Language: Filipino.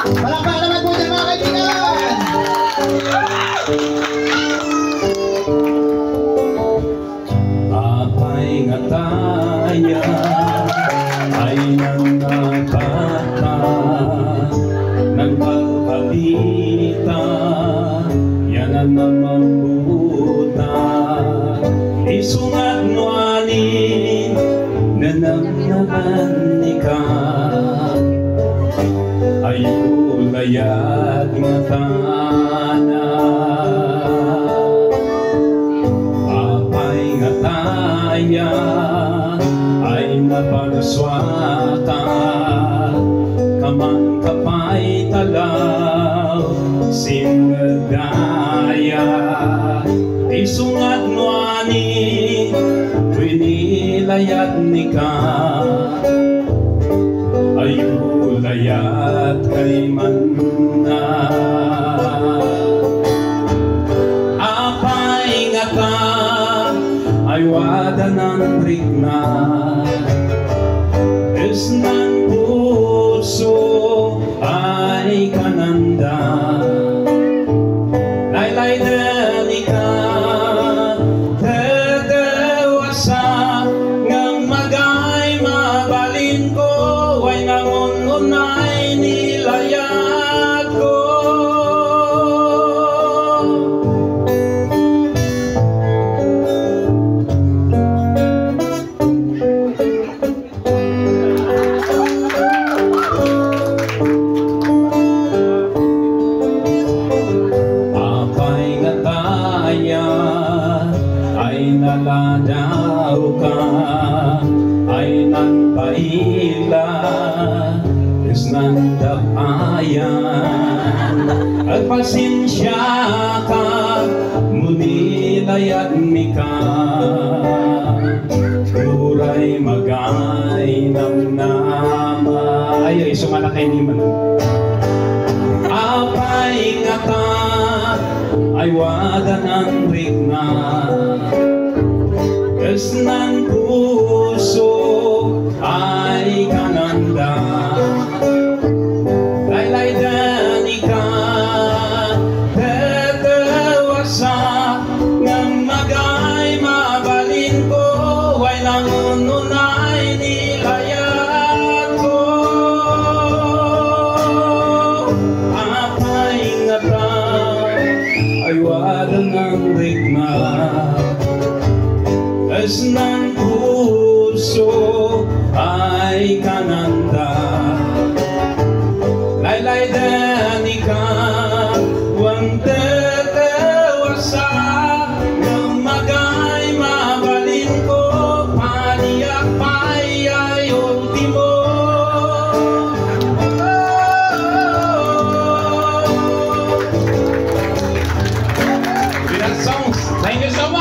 Palakpakan naman po dyan mga kaibigan. Apay nga tayo ay nangabata, nagpapalita, yan ang namamuta. Isungat mo anin na naman ikaw, ayulayat nga tana. Apay nga taya ay napaluswata, kamang kapay talaw sinagdaya. Isungat mo ani winilayat nika, ayulayat kay manna. Apay nga ta ay wadanan rikna, isnan puso ay kananda. Laylay denika tetewasa, ngang magay mabalin ko, way nangununay nilayat ko. Ay naladaw ka, ay nang paila, is nang dapayan. At pasensya ka, munilayat mi ka, turay magay ng nama. Ay, sumalakay ni man. Apay nga ta ay wadanan rikna, isnan puso ay kananda. Laylay danika tetewasa, ngang magay mabalin ko, way nangununay nilayat ko. Apay nga ta ay wadanan rikna, isnan puso ay kananda. Laylay danika wang tetewasa, ngang magay mabalin ko, paniyak pay ay ultimo. Songs. Thank you so much.